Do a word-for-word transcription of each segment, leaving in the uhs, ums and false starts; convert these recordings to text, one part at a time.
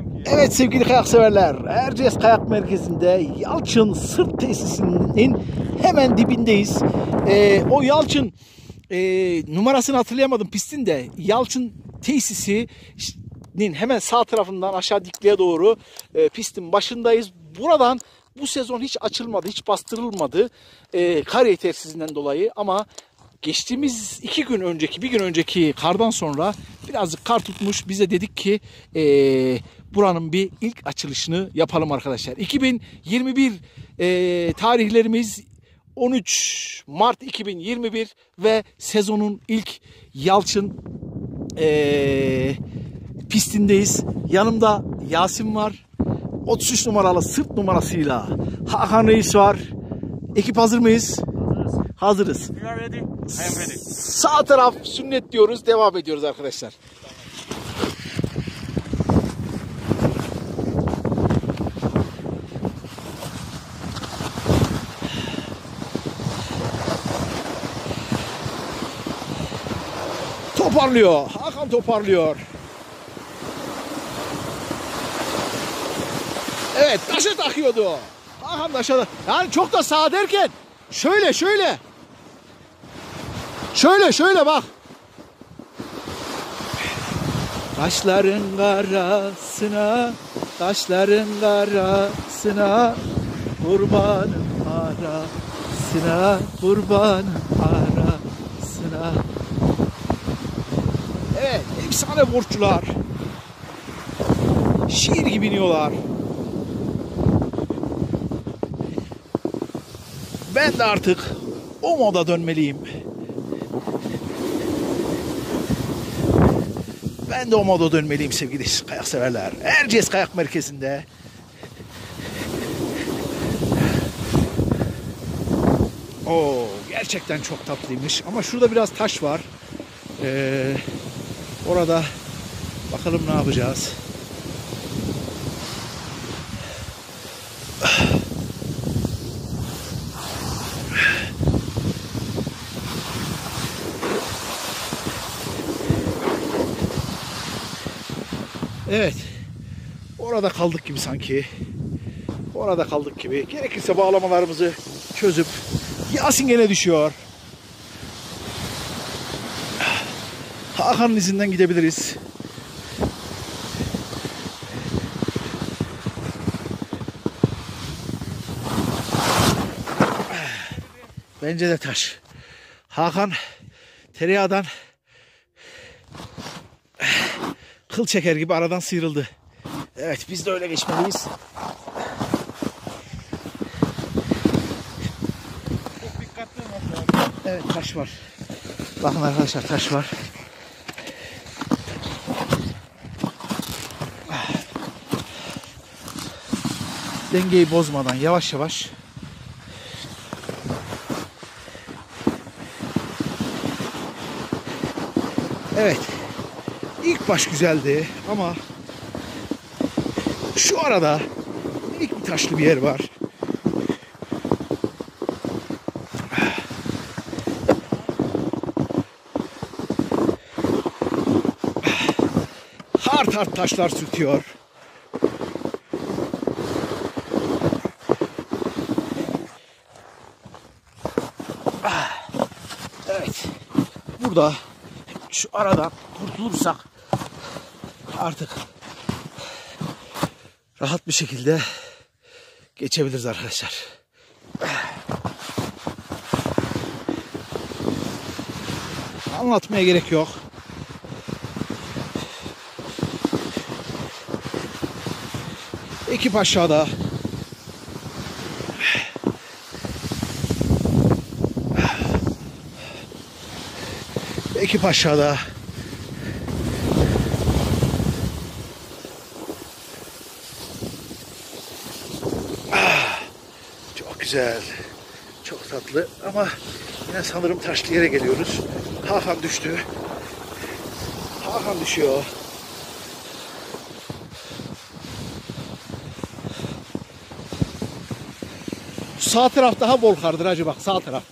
sanki. Evet sevgili kayak severler, Erciyes Kayak Merkezi'nde Yalçın Sırt Tesisi'nin hemen dibindeyiz. Ee, o Yalçın e, numarasını hatırlayamadım pistin de. Yalçın Tesisi'nin hemen sağ tarafından aşağı dikliğe doğru e, pistin başındayız. Buradan bu sezon hiç açılmadı, hiç bastırılmadı e, kar yetersizliğinden dolayı, ama geçtiğimiz iki gün önceki, bir gün önceki kardan sonra birazcık kar tutmuş. Biz de dedik ki e, buranın bir ilk açılışını yapalım arkadaşlar. iki bin yirmi bir e, tarihlerimiz on üç Mart iki bin yirmi bir ve sezonun ilk Yalçın e, pistindeyiz. Yanımda Yasin var. otuz üç numaralı sırt numarasıyla Hakan Reis var. Ekip hazır mıyız? Hazırız. You are ready? I am ready. Sağ taraf sünnet diyoruz. Devam ediyoruz arkadaşlar. Toparlıyor. Hakan toparlıyor. Evet, taşa takıyordu. Hakan taşa da. Yani çok da sağ derken şöyle şöyle. Şöyle şöyle bak. Taşların arasına, taşların arasına, kurbanın arasına, kurbanın arasına. Evet, efsane borçlular. Şiir gibi iniyorlar. Ben de artık o moda dönmeliyim. Ben de o moda dönmeliyim sevgili kayak severler. Erciyes Kayak Merkezi'nde. Oo, gerçekten çok tatlıymış. Ama şurada biraz taş var. Ee, orada bakalım ne yapacağız. Evet. Orada kaldık gibi sanki. Orada kaldık gibi. Gerekirse bağlamalarımızı çözüp Yasin gene düşüyor. Hakan'ın izinden gidebiliriz. Bence de taş. Hakan tereyağdan kıl çeker gibi aradan sıyrıldı. Evet, biz de öyle geçmeliyiz. Çok dikkatli olmak lazım. Evet, taş var. Bakın arkadaşlar, taş var. Dengeyi bozmadan yavaş yavaş. Evet. İlk baş güzeldi ama şu arada minik bir taşlı bir yer var. Hard hard taşlar sürtüyor. Evet. Burada şu aradan kurtulursak artık rahat bir şekilde geçebiliriz arkadaşlar. Anlatmaya gerek yok. Ekip aşağıda. Ekip aşağıda. Çok güzel. Çok tatlı ama yine sanırım taşlı yere geliyoruz. Hakan düştü. Hakan düşüyor. Sağ taraf daha bol kardır hacı, bak sağ taraf.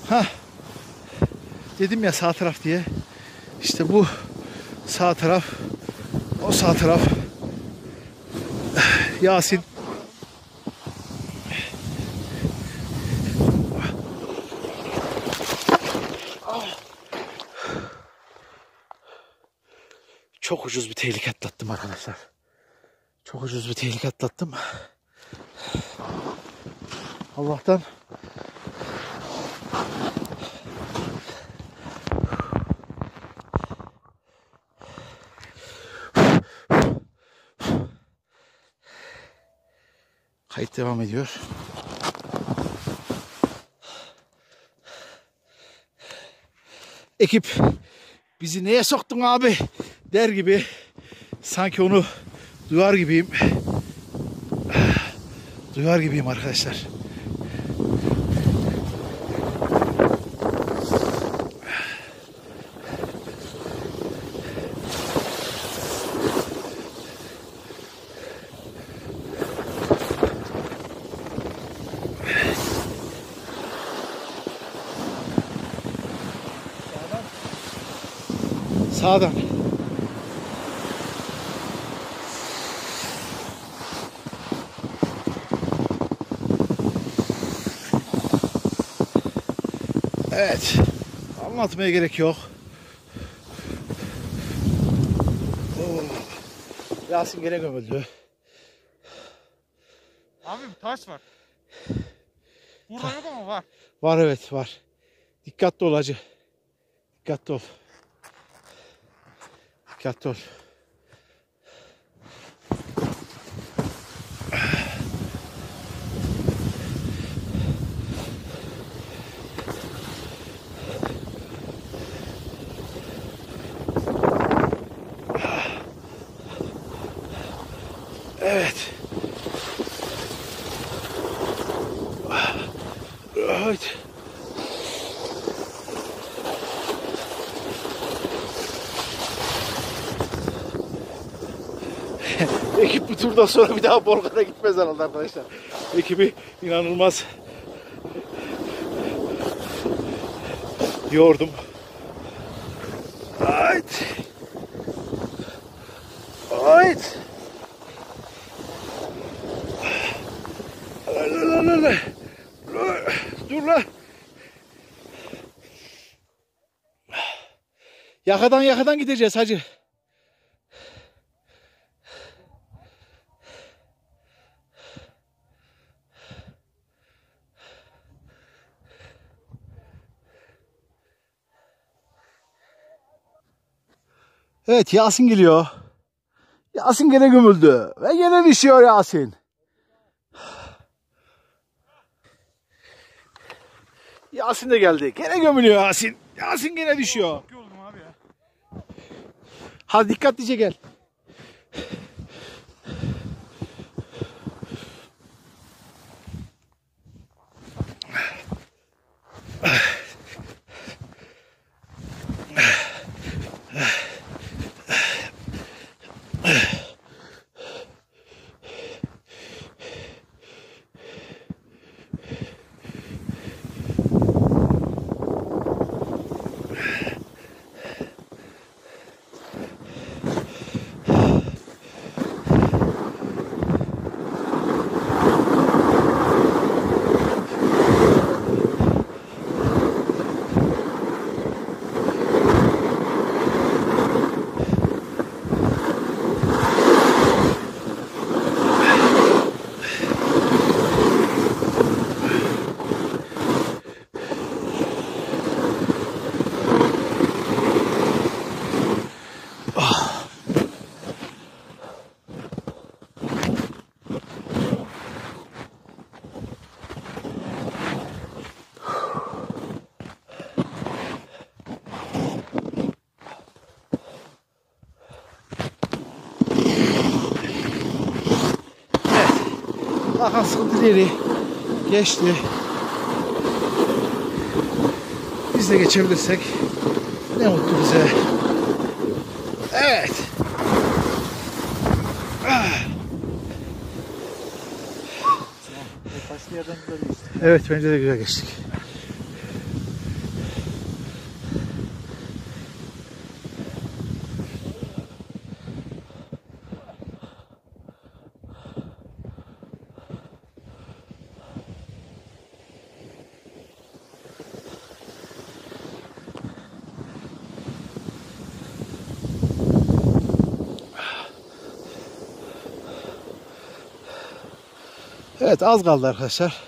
Ha. Dedim ya sağ taraf diye. İşte bu sağ taraf. O sağ taraf. Yasin. Çok ucuz bir tehlike atlattım arkadaşlar. Çok ucuz bir tehlike atlattım. Allah'tan kayıt devam ediyor. Ekip bizi neye soktun abi der gibi sanki onu duyar gibiyim. Duyar gibiyim arkadaşlar. Sağdan. Evet. Anlatmaya gerek yok. Oo. Yasin gene gömüldü. Abi bir taş var. Burada yok ama var. Var evet var. Dikkatli ol hacı. Dikkatli ol. Dikkatli ol. Evet. Evet. Ekip bu turdan sonra bir daha Bolga'da gitmez herhalde arkadaşlar. Ekibi inanılmaz yordum. Evet. Evet. Dur lan. Yakadan yakadan gideceğiz hacı. Evet Yasin geliyor. Yasin gene gömüldü. Ve gene düşüyor Yasin. Yasin de geldi. Gene gömülüyor Yasin. Yasin gene düşüyor. Çok yoruldum abi ya. Hadi dikkatlice gel. Hakan sıkıntıları geçti. Biz de geçebilirsek ne mutlu bize. Evet. Evet bence de güzel geçtik. Evet, az kaldı arkadaşlar.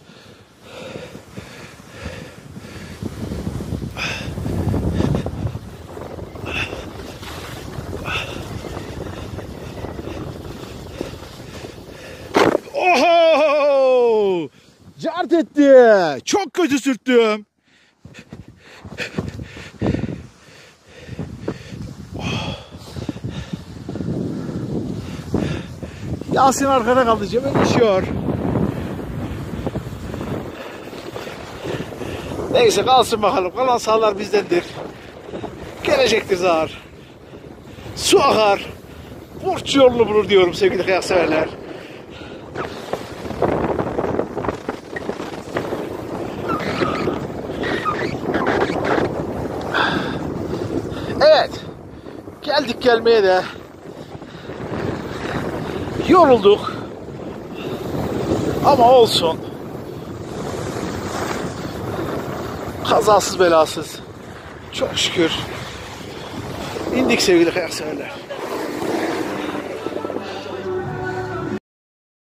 Oho! Cart etti. Çok kötü sürttüm. Yasin arkada kaldı. Cebim düşüyor. Neyse, kalsın bakalım. Kalan sahalar bizdendir. Gelecektir zar. Su akar. Burç yolunu bulur diyorum sevgili kayak severler. Evet. Geldik gelmeye de. Yorulduk. Ama olsun. Kazasız belasız. Çok şükür. İndik sevgili kayak severler.